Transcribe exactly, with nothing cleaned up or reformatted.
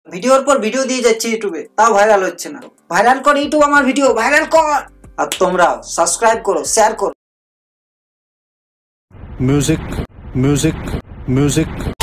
ভিডিওর পর ভিডিও দিয়ে যাচ্ছে ইউটিউবে, তাও ভাইরাল হচ্ছে না। ভাইরাল কর ইউটিউব আমার ভিডিও, ভাইরাল কর। আর তোমরা সাবস্ক্রাইব করো, শেয়ার করো। Music music music